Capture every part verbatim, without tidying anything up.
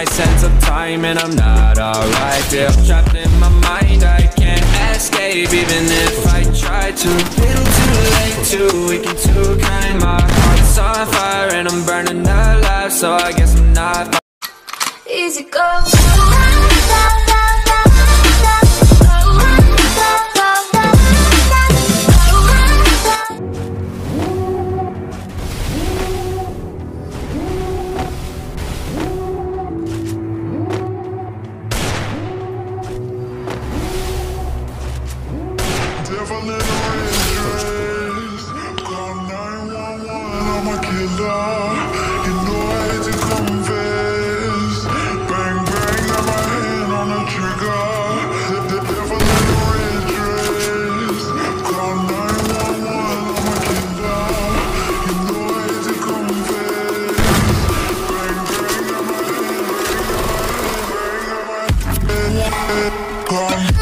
my sense of time and I'm not alright. Feel trapped in my mind, I can't escape even if I try to. Little too late, too weak and too kind. My heart's on fire and I'm burning alive, so I guess I'm not easy go. Devil in a red dress, call nine one one, I'm a killer. You know I hate to confess. Bang bang, got my hand on the trigger. The devil in a red dress, call nine one one, I'm a killer. You know I hate to confess. Bang bang, got my hand, bang bang, got my hand, call.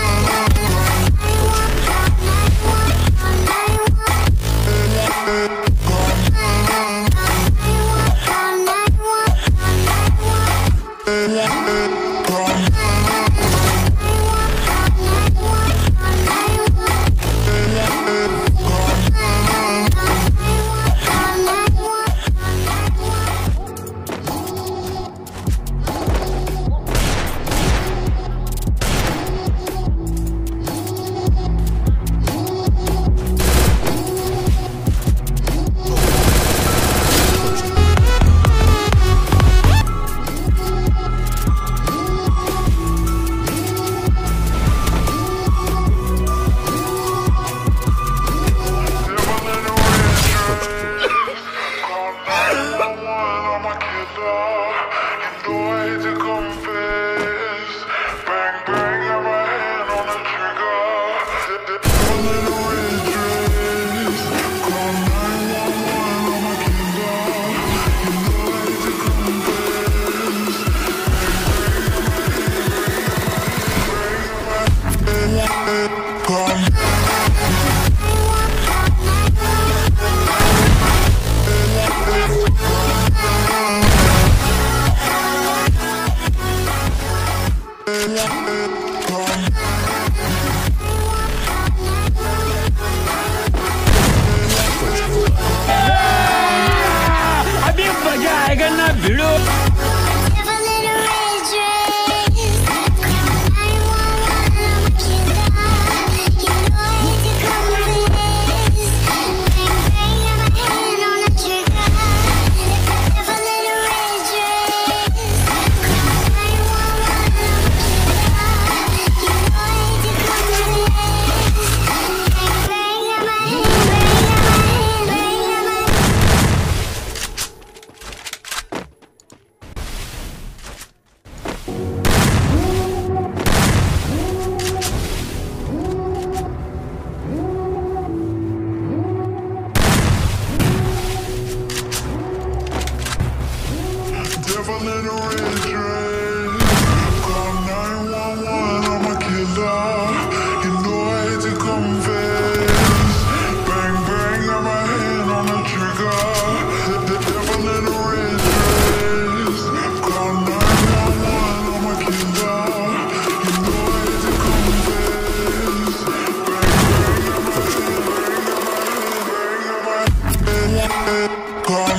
Devil in a red dress, call nine one one, I'm a killer. You know I hate to confess. Bang bang, got my hand on the trigger. The devil in a red dress, call nine one one, I'm a killer. You know I hate to confess. Bang bang, got my hand, bang got my hand, bang got my hand, call.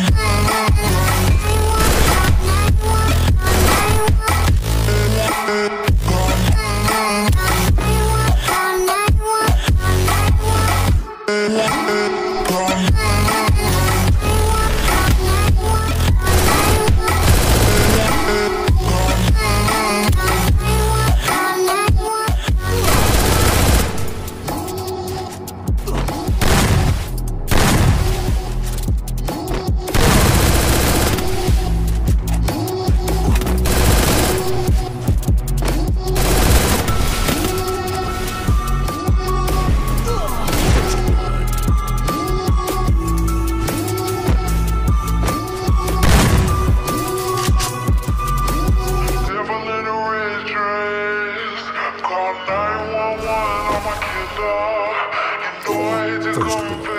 nine one one, I'm a killer. You know I hate to confess.